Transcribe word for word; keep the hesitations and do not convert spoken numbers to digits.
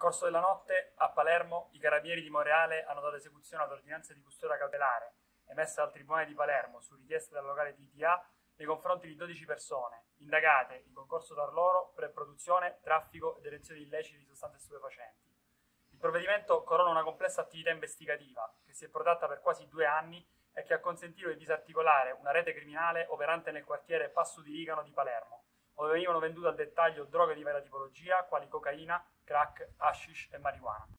corso della notte, a Palermo, i carabinieri di Monreale hanno dato esecuzione all'ordinanza di custodia cautelare emessa dal Tribunale di Palermo su richiesta del locale D T A nei confronti di dodici persone, indagate in concorso tra loro per produzione, traffico e detenzione illeciti di sostanze stupefacenti. Il provvedimento corona una complessa attività investigativa che si è protratta per quasi due anni e che ha consentito di disarticolare una rete criminale operante nel quartiere Passo di Rigano di Palermo, dove venivano vendute al dettaglio droghe di varia tipologia, quali cocaina, crack, hashish e marijuana.